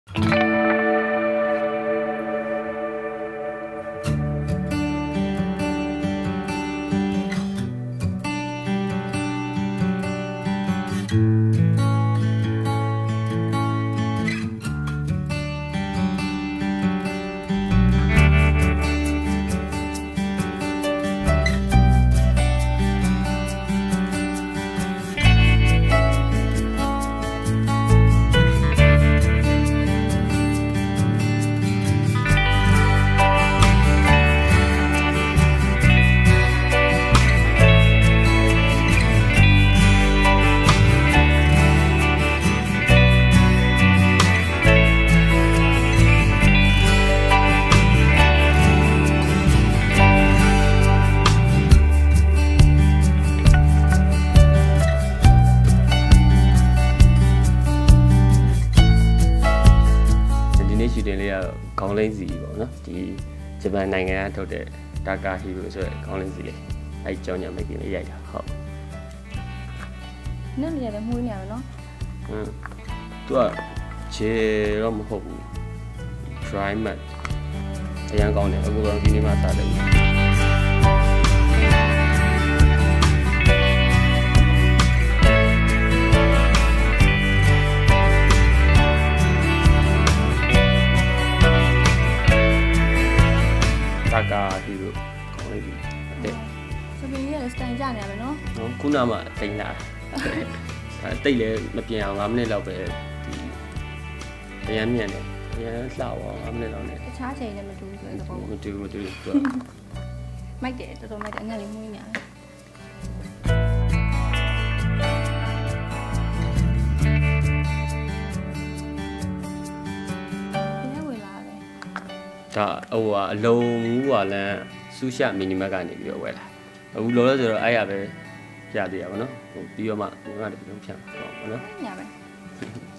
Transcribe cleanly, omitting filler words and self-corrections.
ကောင်းလင်းစီပေါ့နော်ဒီဂျပန်နိုင်ငံကထုတ်တဲ့တာကာဟီရိုဆိုတဲ့ကောင်းလင်းစီလေးအဲ့ကြောင်းညမိတ်ကလေးရိုက်တာဟုတ်နည်းနည်းလည်းမှုနေရနော်သူကခြေတော့မဟုတ်ဘူး dry mat အရန်ကောင်းတယ်အခုကတော့ဒီနေ့မှစတယ်တာကာဟီရိုကောင်းလေးပြီတဲ့စပင်းကြီးလည်းစတိုင်ကြနေရမယ်နော်ခုနမှတိတ်လာတိတ်လည်းမပြင်အောင်5မိနစ်လောက်ပဲဒီအရန်မြန်တယ်အရန်လှအောင်5မိနစ်လောက်နဲ့တခြားချိန်လည်းမတူဘူးဆိုတော့မတူသူမိုက်တယ်တော်တော်မိုက်တယ်အငတ်လေးမှုနေရတယ်ဒါဟိုကအလုံးဘူးကလည်းဆူရှမီနီမတ်ကနေပြီးတော့ဝယ်လာအခုလောလောဆိုတော့အဲ့ရပဲပြသေးရပါတော့ဟိုပြီးတော့မှငါတပြင်းဖြတ်ပါတော့နော်ညပဲ